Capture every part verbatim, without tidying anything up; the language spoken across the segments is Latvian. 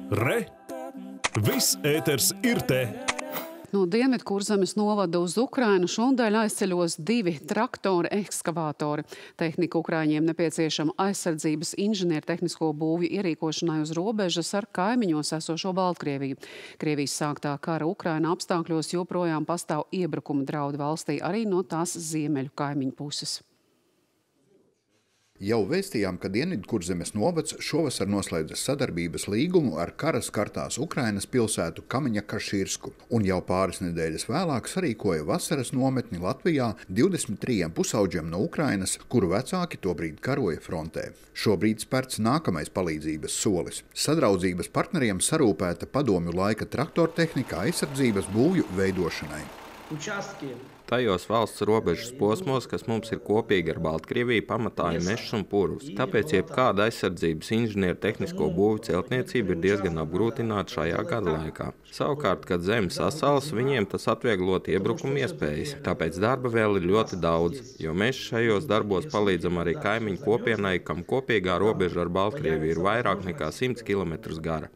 Re! Viss ēters ir te! No Dienvidkurzemes novada uz Ukrainu šonadēļ aizceļos divi traktori ekskavātori. Tehnika Ukraiņiem nepieciešama aizsardzības inženiertehnisko būvju ierīkošanai uz robežas ar kaimiņos esošo Baltkrieviju. Krievijas sāktā kara Ukraina apstākļos joprojām pastāv iebrukuma draudi valstī arī no tās ziemeļu kaimiņu puses. Jau vēstījām, ka Dienvidkurzemes novads šovasar noslēdzas sadarbības līgumu ar kara skartās Ukrainas pilsētu Kamiņa-Kaširsku un jau pāris nedēļas vēlāk sarīkoja vasaras nometni Latvijā divdesmit trījiem pusauģiem no Ukrainas, kuru vecāki tobrīd karoja frontē. Šobrīd spērts nākamais palīdzības solis. Sadraudzības partneriem sarūpēta padomju laika traktortehnika aizsardzības būvju veidošanai. Tajos valsts robežas posmos, kas mums ir kopīgi ar Baltkrieviju, pamatā ir mežs un purvs. Tāpēc jebkāda aizsardzības inženiertehnisko būvju celtniecība ir diezgan apgrūtināta šajā gada laikā. Savukārt, kad zeme sasals, viņiem tas atvieglot iebrukuma iespējas. Tāpēc darba vēl ir ļoti daudz, jo mēs šajos darbos palīdzam arī kaimiņu kopienai, kam kopīgā robeža ar Baltkrieviju ir vairāk nekā simts kilometrus gara.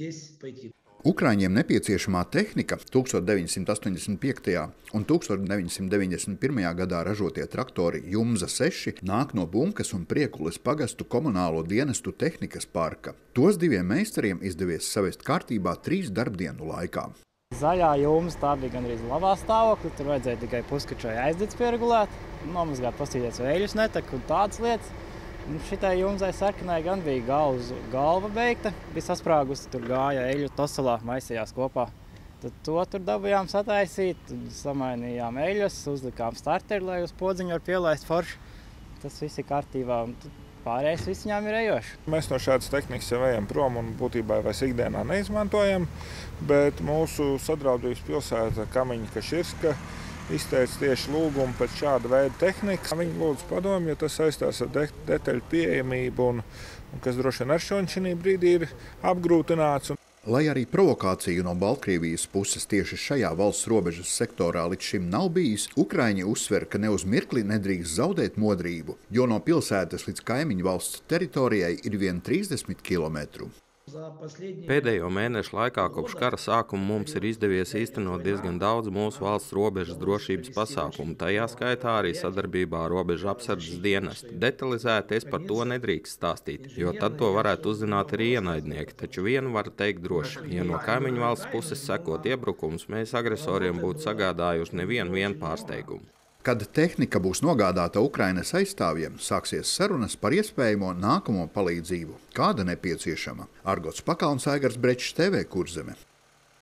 Ukraiņiem nepieciešamā tehnika tukstot deviņsimt astoņdesmit piektajā un tukstot deviņsimt deviņdesmit pirmajā gadā ražotie traktori Jumza seši nāk no Bunkas un Priekules pagastu komunālo dienestu tehnikas parka. Tos diviem meistariem izdevies savest kārtībā trīs darbdienu laikā. Zaļā Jumza tā bija gandrīz labā stāvoklī, tur vajadzēja tikai puskačai aizdedz pieregulēt, nomazgāt, pastīties vēļus netek un tādas lietas. Un šitai Jumzai sarkanai gan bija galvas, galva beigta, bija sasprāgusi, tur gāja eļu tosalā, maisījās kopā. Tad to tur dabujām sataisīt, samainījām eļus, uzlikām starteri, lai uz podziņu var pielaist forši. Tas viss ir kārtībā un pārējais viss viņām ir ejoši. Mēs no šādas tehnikas jau ejam prom un būtībā vairs ikdienā neizmantojam, bet mūsu sadraudzības pilsēta Kamiņa-Kaširska izteica tieši lūgumu pēc šāda veida tehnikas. Viņi lūdzu padomu, jo tas saistās ar de detaļu pieejamību, un, un kas droši vien ar šī brīdī ir apgrūtināts. Lai arī provokāciju no Baltkrievijas puses tieši šajā valsts robežas sektorā līdz šim nav bijis, Ukraiņi uzsver, ka ne uz mirkli nedrīkst zaudēt modrību, jo no pilsētas līdz kaimiņu valsts teritorijai ir vien trīsdesmit kilometru. Pēdējo mēnešu laikā kopš kara sākuma mums ir izdevies īstenot diezgan daudz mūsu valsts robežas drošības pasākumu, tajā skaitā arī sadarbībā ar robežu apsardzes dienestu. Detalizēti es par to nedrīkst stāstīt, jo tad to varētu uzzināt arī ienaidnieki, taču vienu var teikt droši. Ja no kaimiņu valsts puses sekot iebrukums, mēs agresoriem būtu sagādājuši nevienu vienu pārsteigumu. Kad tehnika būs nogādāta Ukrainas aizstāvjiem, sāksies sarunas par iespējamo nākamo palīdzību, kāda nepieciešama. Argots Pakalns, Aigars Brečs, T V Kurzeme.